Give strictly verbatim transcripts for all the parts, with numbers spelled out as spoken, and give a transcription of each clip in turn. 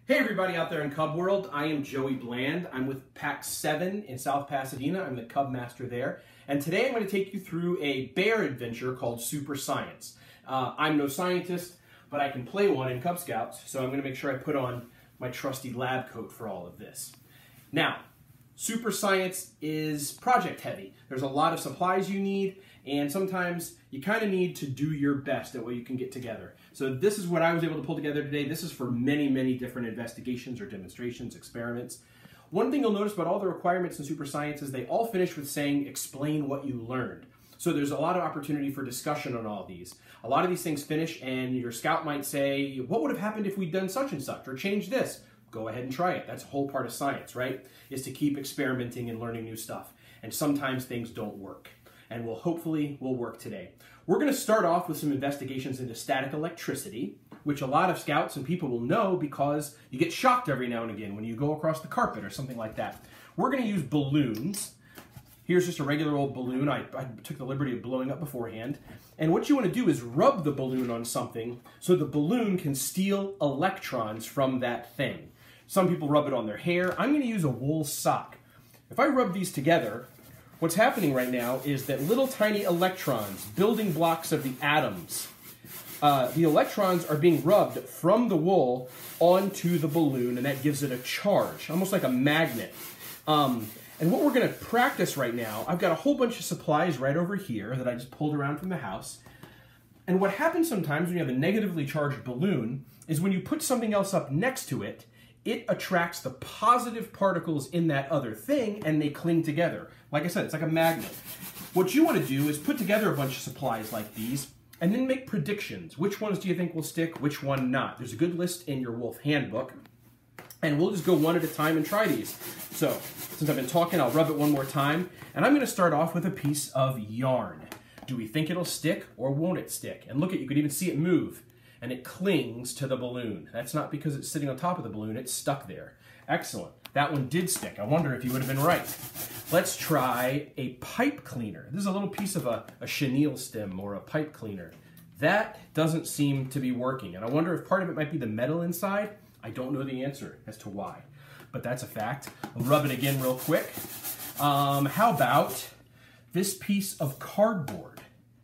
Hey everybody out there in Cub World, I am Joey Bland. I'm with Pack seven in South Pasadena. I'm the Cub Master there. And today I'm going to take you through a bear adventure called Super Science. Uh, I'm no scientist, but I can play one in Cub Scouts, so I'm going to make sure I put on my trusty lab coat for all of this. Now, Super Science is project heavy. There's a lot of supplies you need, and sometimes you kind of need to do your best at what you can get together. So this is what I was able to pull together today. This is for many, many different investigations or demonstrations, experiments. One thing you'll notice about all the requirements in Super Science is they all finish with saying, explain what you learned. So there's a lot of opportunity for discussion on all these. A lot of these things finish and your scout might say, what would have happened if we'd done such and such or changed this? Go ahead and try it. That's a whole part of science, right? Is to keep experimenting and learning new stuff. And sometimes things don't work. And will hopefully will work today. We're going to start off with some investigations into static electricity, which a lot of scouts and people will know because you get shocked every now and again when you go across the carpet or something like that. We're going to use balloons. Here's just a regular old balloon I, I took the liberty of blowing up beforehand. And what you want to do is rub the balloon on something so the balloon can steal electrons from that thing. Some people rub it on their hair. I'm going to use a wool sock. If I rub these together, what's happening right now is that little tiny electrons, building blocks of the atoms, uh, the electrons are being rubbed from the wool onto the balloon, and that gives it a charge, almost like a magnet. Um, and what we're going to practice right now, I've got a whole bunch of supplies right over here that I just pulled around from the house. And what happens sometimes when you have a negatively charged balloon is when you put something else up next to it, it attracts the positive particles in that other thing and they cling together. Like I said, it's like a magnet. What you want to do is put together a bunch of supplies like these and then make predictions. Which ones do you think will stick, which one not? There's a good list in your Wolf Handbook. And we'll just go one at a time and try these. So, since I've been talking, I'll rub it one more time. And I'm going to start off with a piece of yarn. Do we think it'll stick or won't it stick? And look at, you could even see it move. And it clings to the balloon. That's not because it's sitting on top of the balloon, it's stuck there. Excellent. That one did stick. I wonder if you would have been right. Let's try a pipe cleaner. This is a little piece of a, a chenille stem or a pipe cleaner. That doesn't seem to be working. And I wonder if part of it might be the metal inside. I don't know the answer as to why, but that's a fact. I'll rub it again real quick. Um, how about this piece of cardboard?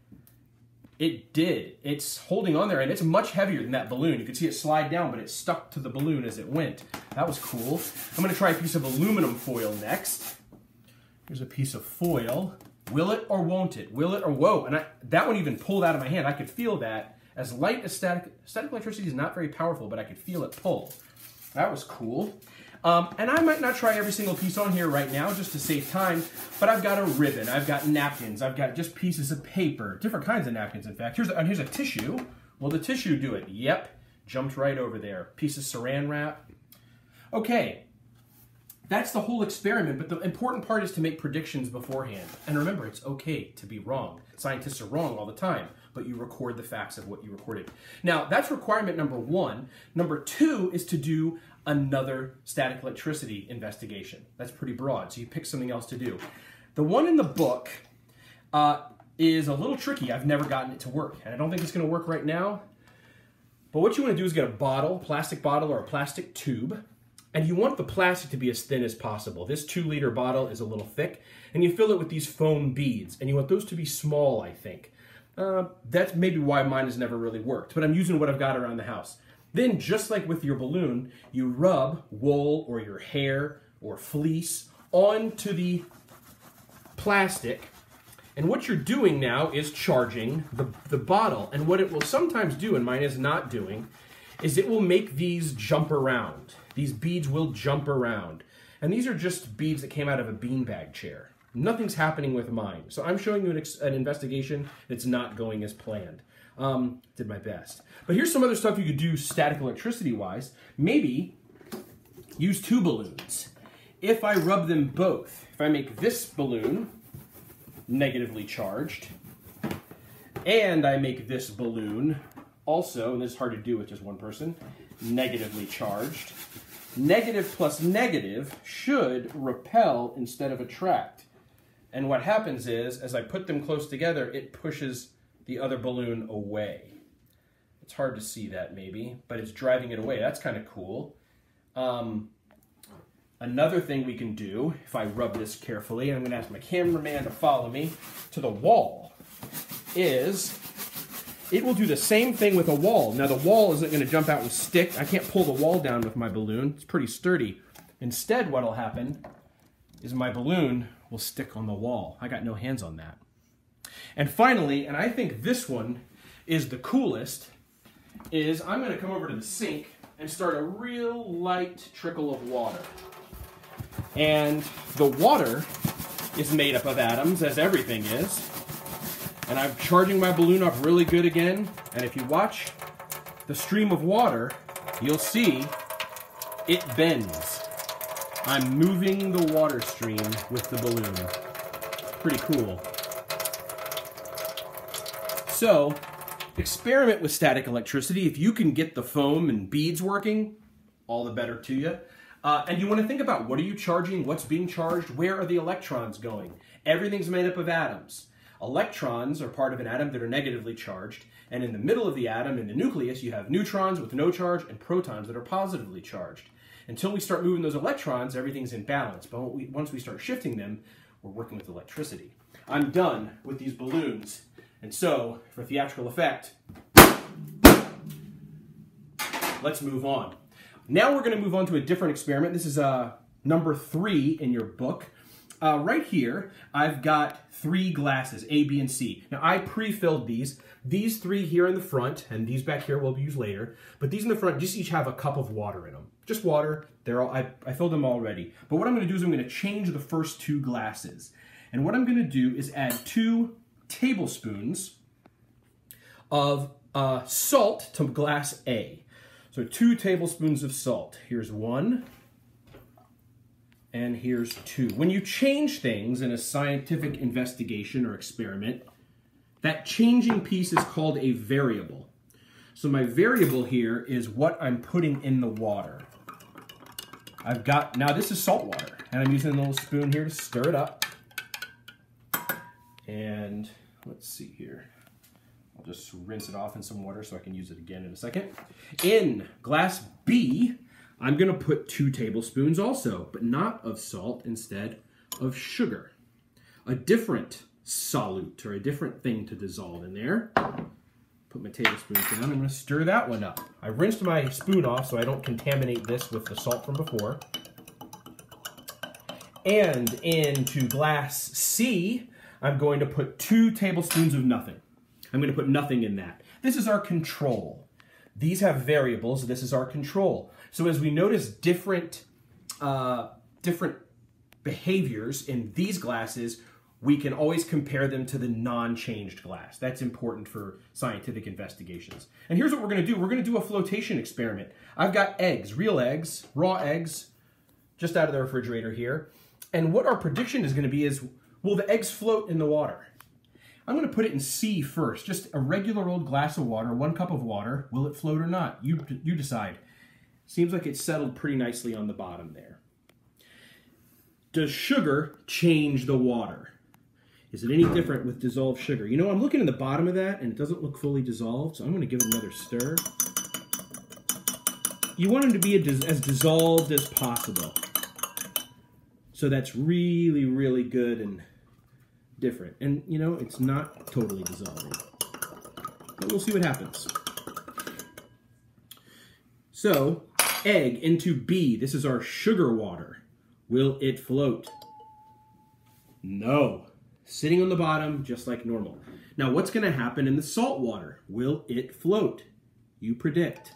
It did. It's holding on there, and it's much heavier than that balloon. You can see it slide down, but it stuck to the balloon as it went. That was cool. I'm going to try a piece of aluminum foil next. Here's a piece of foil. Will it or won't it? Will it or whoa? And I, that one even pulled out of my hand. I could feel that. As light as static, static electricity is not very powerful, but I could feel it pull. That was cool. Um, and I might not try every single piece on here right now just to save time, but I've got a ribbon, I've got napkins, I've got just pieces of paper, different kinds of napkins in fact. Here's a, and here's a tissue. Will the tissue do it? Yep, jumped right over there. Piece of saran wrap. Okay, that's the whole experiment, but the important part is to make predictions beforehand. And remember, it's okay to be wrong. Scientists are wrong all the time, but you record the facts of what you recorded. Now, that's requirement number one. Number two is to do another static electricity investigation. That's pretty broad, so you pick something else to do. The one in the book uh, is a little tricky. I've never gotten it to work, and I don't think it's going to work right now. But what you want to do is get a bottle, plastic bottle or a plastic tube, and you want the plastic to be as thin as possible. This two liter bottle is a little thick, and you fill it with these foam beads, and you want those to be small, I think. Uh, that's maybe why mine has never really worked, but I'm using what I've got around the house. Then, just like with your balloon, you rub wool or your hair or fleece onto the plastic. And what you're doing now is charging the, the bottle. And what it will sometimes do, and mine is not doing, is it will make these jump around. These beads will jump around. And these are just beads that came out of a beanbag chair. Nothing's happening with mine. So I'm showing you an, ex an investigation that's not going as planned. Um, did my best. But here's some other stuff you could do static electricity-wise. Maybe use two balloons. If I rub them both, if I make this balloon negatively charged, and I make this balloon also, and this is hard to do with just one person, negatively charged, negative plus negative should repel instead of attract. And what happens is, as I put them close together, it pushes the other balloon away. It's hard to see that maybe, but it's driving it away. That's kind of cool. Um, another thing we can do, if I rub this carefully, and I'm going to ask my cameraman to follow me to the wall, is it will do the same thing with a wall. Now the wall isn't going to jump out and stick. I can't pull the wall down with my balloon. It's pretty sturdy. Instead, what will happen is my balloon will stick on the wall. I got no hands on that. And finally, and I think this one is the coolest, is I'm going to come over to the sink and start a real light trickle of water. And the water is made up of atoms, as everything is. And I'm charging my balloon up really good again. And if you watch the stream of water, you'll see it bends. I'm moving the water stream with the balloon. Pretty cool. So, experiment with static electricity. If you can get the foam and beads working, all the better to you. Uh, and you want to think about, what are you charging? What's being charged? Where are the electrons going? Everything's made up of atoms. Electrons are part of an atom that are negatively charged. And in the middle of the atom, in the nucleus, you have neutrons with no charge and protons that are positively charged. Until we start moving those electrons, everything's in balance. But we, once we start shifting them, we're working with electricity. I'm done with these balloons. And so, for theatrical effect, let's move on. Now we're going to move on to a different experiment. This is uh, number three in your book. Uh, right here, I've got three glasses, A, B, and C. Now, I pre-filled these. These three here in the front, and these back here will be used later, but these in the front just each have a cup of water in them. Just water. They're all, I, I filled them already. But what I'm going to do is I'm going to change the first two glasses. And what I'm going to do is add two tablespoons of uh, salt to glass A. So two tablespoons of salt. Here's one, and here's two. When you change things in a scientific investigation or experiment, that changing piece is called a variable. So my variable here is what I'm putting in the water. I've got, now this is salt water, and I'm using a little spoon here to stir it up. And let's see here. I'll just rinse it off in some water so I can use it again in a second. In glass B, I'm going to put two tablespoons also, but not of salt, instead of sugar. A different solute, or a different thing to dissolve in there. Put my tablespoons down. I'm going to stir that one up. I rinsed my spoon off so I don't contaminate this with the salt from before. And into glass C, I'm going to put two tablespoons of nothing. I'm going to put nothing in that. This is our control. These have variables. This is our control. So as we notice different, uh, different behaviors in these glasses, we can always compare them to the non-changed glass. That's important for scientific investigations. And here's what we're going to do. We're going to do a flotation experiment. I've got eggs, real eggs, raw eggs, just out of the refrigerator here. And what our prediction is going to be is, will the eggs float in the water? I'm going to put it in C first. Just a regular old glass of water, one cup of water. Will it float or not? You, you decide. Seems like it's settled pretty nicely on the bottom there. Does sugar change the water? Is it any different with dissolved sugar? You know, I'm looking at the bottom of that, and it doesn't look fully dissolved, so I'm going to give it another stir. You want them to be as dissolved as possible. So that's really, really good and different. And, you know, it's not totally dissolving. But we'll see what happens. So, egg into B. This is our sugar water. Will it float? No. Sitting on the bottom, just like normal. Now, what's going to happen in the salt water? Will it float? You predict.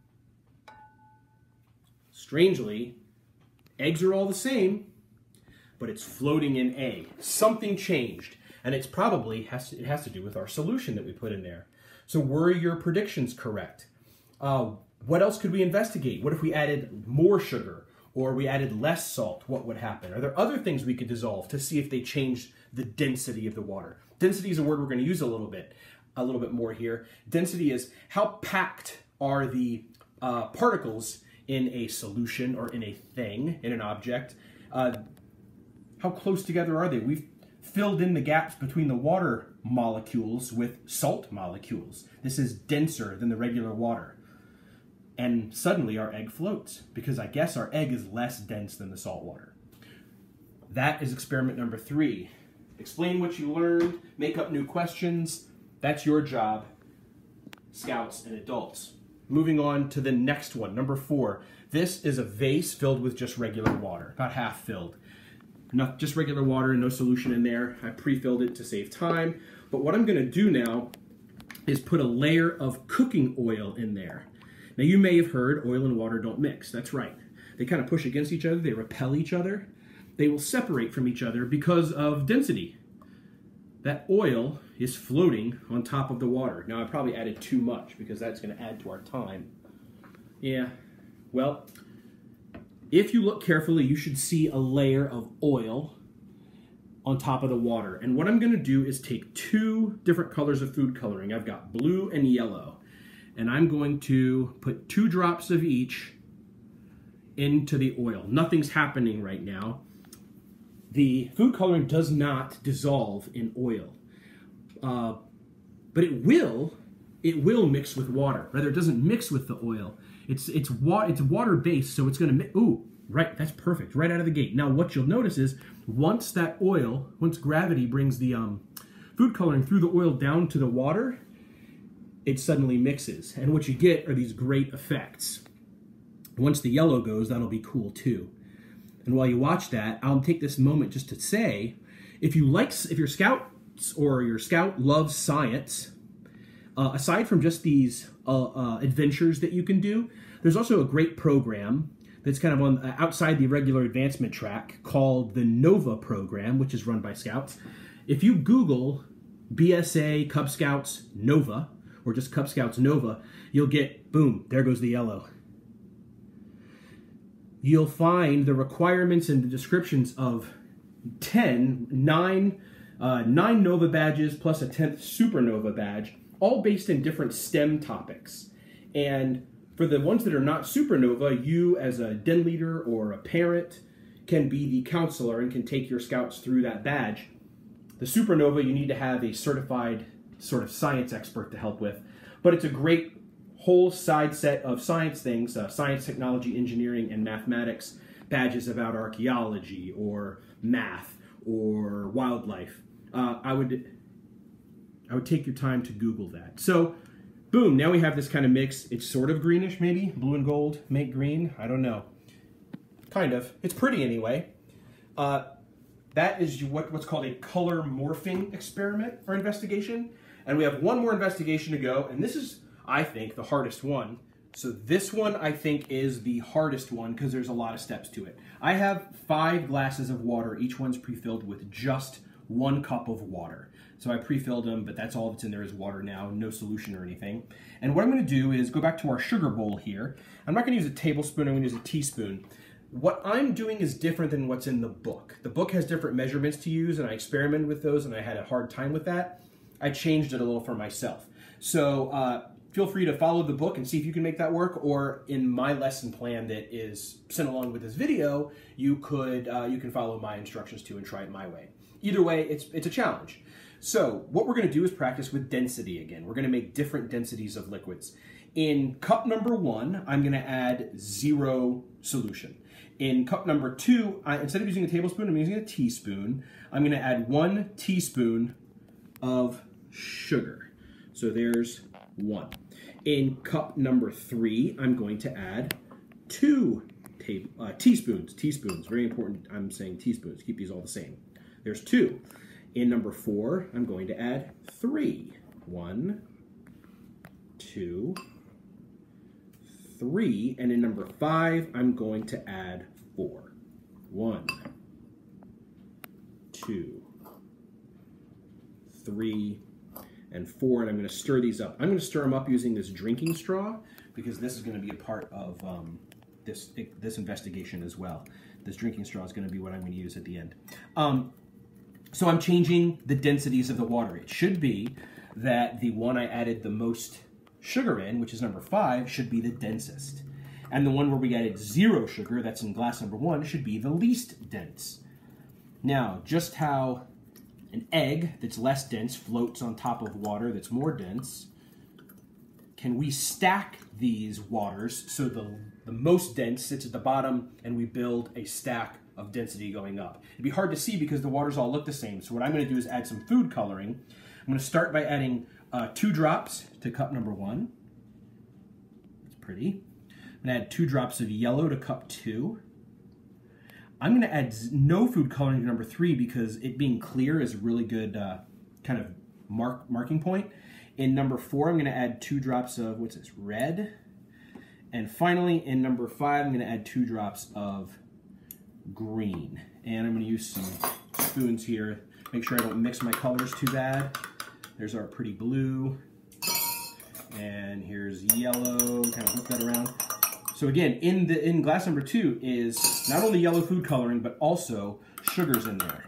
Strangely, eggs are all the same, but it's floating in A. Something changed, and it's probably has to, it has to do with our solution that we put in there. So were your predictions correct? Uh, what else could we investigate? What if we added more sugar, or we added less salt? What would happen? Are there other things we could dissolve to see if they changed the density of the water? Density is a word we're going to use a little bit, a little bit more here. Density is how packed are the uh, particles in a solution or in a thing, in an object. Uh, how close together are they? We've filled in the gaps between the water molecules with salt molecules. This is denser than the regular water. And suddenly our egg floats, because I guess our egg is less dense than the salt water. That is experiment number three. Explain what you learned, make up new questions. That's your job, scouts and adults. Moving on to the next one, number four. This is a vase filled with just regular water, about half filled. Enough, just regular water, no solution in there. I pre-filled it to save time. But what I'm gonna do now is put a layer of cooking oil in there. Now you may have heard oil and water don't mix. That's right. They kind of push against each other, they repel each other. They will separate from each other because of density. That oil is floating on top of the water. Now I probably added too much because that's gonna add to our time. Yeah, well, if you look carefully, you should see a layer of oil on top of the water. And what I'm gonna do is take two different colors of food coloring. I've got blue and yellow. And I'm going to put two drops of each into the oil. Nothing's happening right now. The food coloring does not dissolve in oil, uh, but it will. It will mix with water. Rather, it doesn't mix with the oil. It's it's wa it's water based, so it's going to. Ooh, right. That's perfect. Right out of the gate. Now, what you'll notice is once that oil, once gravity brings the um, food coloring through the oil down to the water, it suddenly mixes, and what you get are these great effects. Once the yellow goes, that'll be cool too. And while you watch that, I'll take this moment just to say, if you like, if your scouts or your scout loves science, uh, aside from just these uh, uh, adventures that you can do, there's also a great program that's kind of on uh, outside the regular advancement track called the NOVA program, which is run by Scouts. If you Google B S A Cub Scouts NOVA, or just Cub Scouts NOVA, you'll get, boom, there goes the yellow. You'll find the requirements and the descriptions of ten, nine, uh, nine NOVA badges plus a tenth Supernova badge, all based in different STEM topics. And for the ones that are not Supernova, you as a den leader or a parent can be the counselor and can take your scouts through that badge. The Supernova, you need to have a certified sort of science expert to help with, but it's a great whole side set of science things, uh, science, technology, engineering, and mathematics badges about archaeology or math or wildlife. Uh, I would I would take your time to Google that. So, boom, now we have this kind of mix. It's sort of greenish, maybe. Blue and gold make green. I don't know. Kind of. It's pretty anyway. Uh, that is what, what's called a color morphing experiment or investigation. And we have one more investigation to go, and this is, I think, the hardest one. So this one, I think, is the hardest one because there's a lot of steps to it. I have five glasses of water. Each one's pre-filled with just one cup of water. So I pre-filled them, but that's all that's in there is water now, no solution or anything. And what I'm going to do is go back to our sugar bowl here. I'm not going to use a tablespoon, I'm going to use a teaspoon. What I'm doing is different than what's in the book. The book has different measurements to use, and I experimented with those, and I had a hard time with that. I changed it a little for myself. So uh, feel free to follow the book and see if you can make that work, or in my lesson plan that is sent along with this video, you could uh, you can follow my instructions too and try it my way. Either way, it's, it's a challenge. So what we're going to do is practice with density again. We're going to make different densities of liquids. In cup number one, I'm going to add zero solution. In cup number two, I, instead of using a tablespoon, I'm using a teaspoon. I'm going to add one teaspoon of sugar. So there's one. In cup number three, I'm going to add two uh, teaspoons. Teaspoons, very important. I'm saying teaspoons. Keep these all the same. There's two. In number four, I'm going to add three. One, two, three. And in number five, I'm going to add four. One, two, three, and four. And I'm going to stir these up. I'm going to stir them up using this drinking straw because this is going to be a part of um, this, this investigation as well. This drinking straw is going to be what I'm going to use at the end. Um, So I'm changing the densities of the water. It should be that the one I added the most sugar in, which is number five, should be the densest. And the one where we added zero sugar, that's in glass number one, should be the least dense. Now, just how an egg that's less dense floats on top of water that's more dense, can we stack these waters so the, the most dense sits at the bottom and we build a stack of density going up. It'd be hard to see because the waters all look the same. So what I'm going to do is add some food coloring. I'm going to start by adding uh, two drops to cup number one. It's pretty. I'm going to add two drops of yellow to cup two. I'm going to add no food coloring to number three because it being clear is a really good uh, kind of mark marking point. In number four, I'm going to add two drops of, what's this, red. And finally, in number five, I'm going to add two drops of green. And I'm going to use some spoons here. Make sure I don't mix my colors too bad. There's our pretty blue. And here's yellow. Kind of whip that around. So again, in the in glass number two is not only yellow food coloring, but also sugars in there.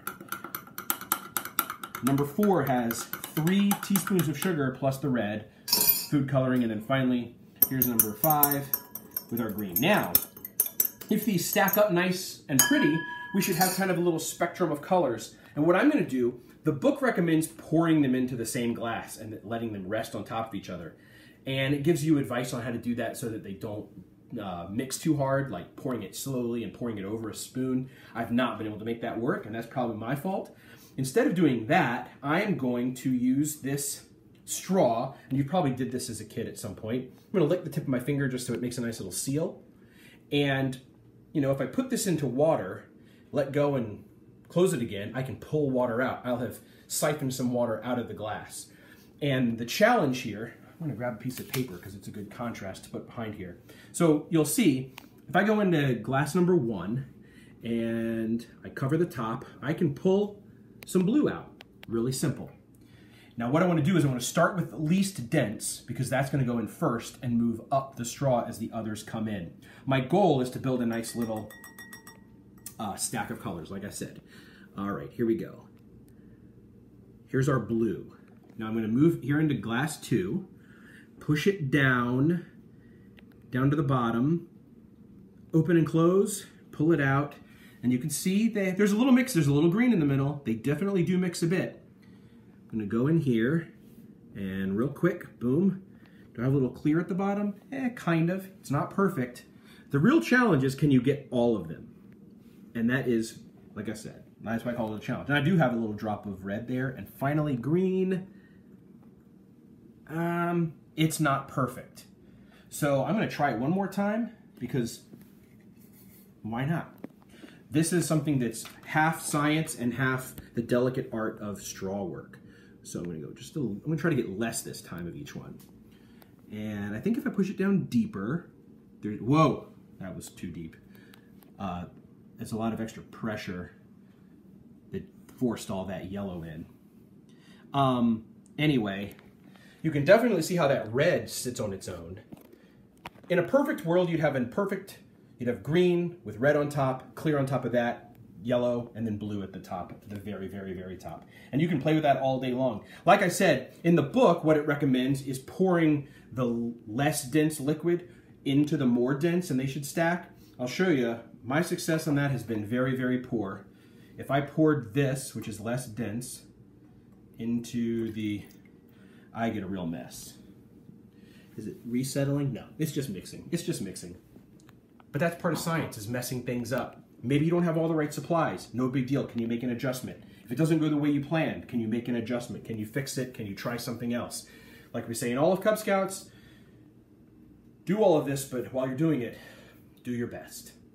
Number four has three teaspoons of sugar plus the red food coloring, and then finally, here's number five with our green. Now, if these stack up nice and pretty, we should have kind of a little spectrum of colors. And what I'm going to do, the book recommends pouring them into the same glass and letting them rest on top of each other. And it gives you advice on how to do that so that they don't uh, mix too hard, like pouring it slowly and pouring it over a spoon. I've not been able to make that work, and that's probably my fault. Instead of doing that, I am going to use this straw, and you probably did this as a kid at some point. I'm going to lick the tip of my finger just so it makes a nice little seal. And, you know, if I put this into water, let go and close it again, I can pull water out. I'll have siphoned some water out of the glass. And the challenge here, I'm going to grab a piece of paper because it's a good contrast to put behind here. So you'll see, if I go into glass number one and I cover the top, I can pull some blue out. Really simple. Now what I want to do is I want to start with the least dense because that's going to go in first and move up the straw as the others come in. My goal is to build a nice little uh, stack of colors, like I said. All right, here we go. Here's our blue. Now I'm going to move here into glass two, push it down, down to the bottom, open and close, pull it out, and you can see that there's a little mix, there's a little green in the middle. They definitely do mix a bit. I'm going to go in here and real quick, boom. Do I have a little clear at the bottom? Eh, kind of. It's not perfect. The real challenge is, can you get all of them? And that is, like I said, that's why I call it a challenge. And I do have a little drop of red there. And finally, green. Um, it's not perfect. So I'm going to try it one more time because why not? This is something that's half science and half the delicate art of straw work. So I'm going to go just a little, I'm going to try to get less this time of each one. And I think if I push it down deeper, there, whoa, that was too deep. Uh, it's a lot of extra pressure that forced all that yellow in. Um, anyway, you can definitely see how that red sits on its own. In a perfect world, you'd have a perfect, you'd have green with red on top, clear on top of that, yellow, and then blue at the top, at the very, very, very top. And you can play with that all day long. Like I said, in the book, what it recommends is pouring the less dense liquid into the more dense, and they should stack. I'll show you, my success on that has been very, very poor. If I poured this, which is less dense, into the, I get a real mess. Is it resettling? No, it's just mixing. It's just mixing. But that's part of science, is messing things up. Maybe you don't have all the right supplies. No big deal. Can you make an adjustment? If it doesn't go the way you planned, can you make an adjustment? Can you fix it? Can you try something else? Like we say in all of Cub Scouts, do all of this, but while you're doing it, do your best.